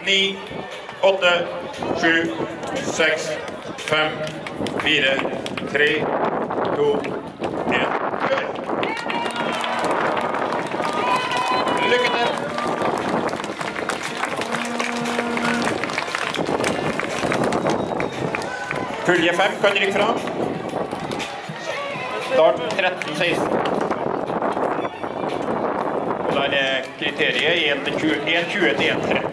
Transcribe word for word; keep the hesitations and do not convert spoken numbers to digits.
ni, åtte, sju, seks, fem, fire, tre, to, en. Kjør! Lykke til! Pulje fem kan rykke fram. Start tretten seksten. Og da er kriteriet en tjue til en tretti.